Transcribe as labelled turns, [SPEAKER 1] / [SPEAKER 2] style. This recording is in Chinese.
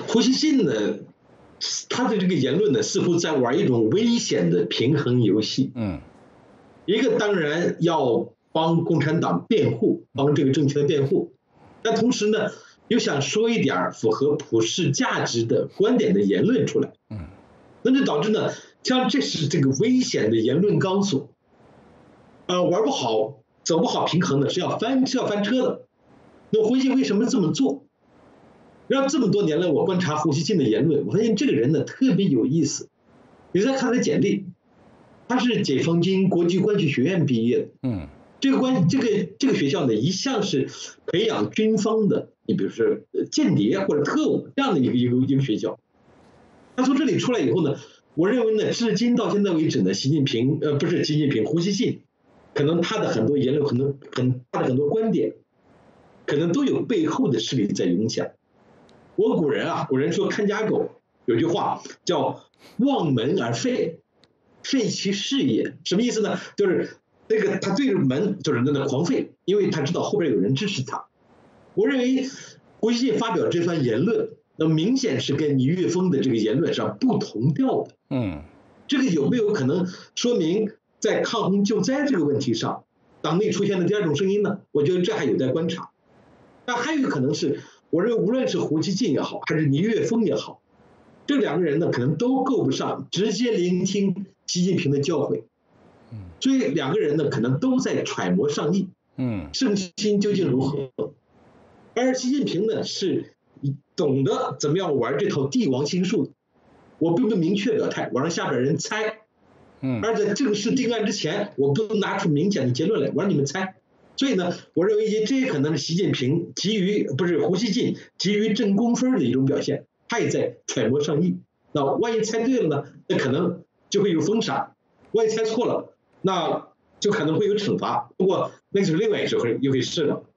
[SPEAKER 1] 胡锡进呢，他的这个言论呢，似乎在玩一种危险的平衡游戏。一个当然要帮共产党辩护，帮这个政权辩护，但同时呢，又想说一点符合普世价值的观点的言论出来。那就导致呢，像这是这个危险的言论钢索，玩不好，走不好平衡呢，是要翻车的。那胡锡进为什么这么做？然后这么多年来，我观察胡锡进的言论，我发现这个人呢特别有意思。你再看他简历，他是解放军国际关系学院毕业的。这个学校呢，一向是培养军方的，你比如说间谍或者特务这样的一个学校。他从这里出来以后呢，我认为呢，至今到现在为止呢，胡锡进，可能他的很多言论，他的很多观点，可能都有背后的势力在影响。古人说看家狗有句话叫望门而废，废其事也。什么意思呢？就是那个他对着门就是在那狂吠，因为他知道后边有人支持他。我认为胡锡进发表这番言论，那明显是跟倪岳峰的这个言论上不同调的。这个有没有可能说明在抗洪救灾这个问题上，党内出现了第二种声音呢？我觉得这还有待观察。但还有可能是，我认为无论是胡锡进也好，还是倪岳峰也好，这两个人呢，可能都够不上直接聆听习近平的教诲。所以两个人呢，可能都在揣摩上意。圣心究竟如何？而习近平呢，是懂得怎么样玩这套帝王心术的。我并不明确表态，我让下边人猜。而在正式定案之前，我不能拿出明显的结论来，我让你们猜。所以呢，我认为这也可能是习近平胡锡进急于挣工分的一种表现，他也在揣摩上意。那万一猜对了呢，那可能就会有封杀；万一猜错了，那就可能会有惩罚。不过那就是另外一回事了。